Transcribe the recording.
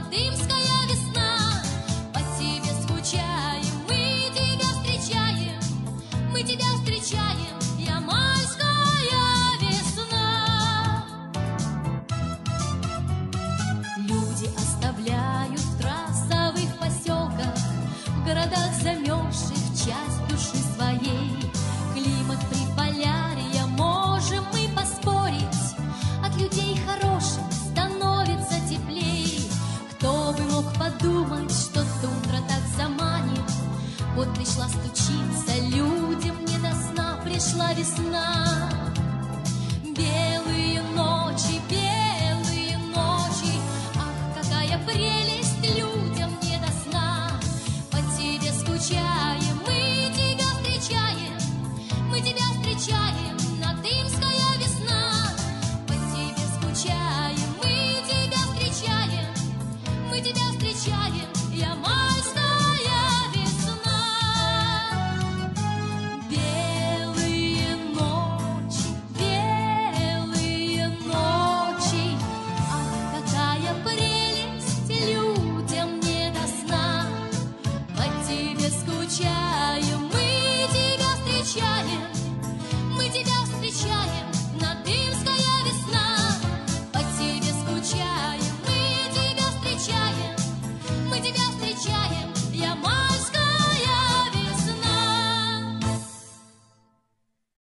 крымская весна. По тебе скучаем, мы тебя встречаем, ямальская весна. Люди оставляют в трассовых поселках, в городах замерзших часть души своей. Климат Приполярья, можем мы поспорить, от людей хороших становится теплей. Кто бы мог подумать, что тундра так заманит. Вот пришла стучиться людям, не до сна пришла весна.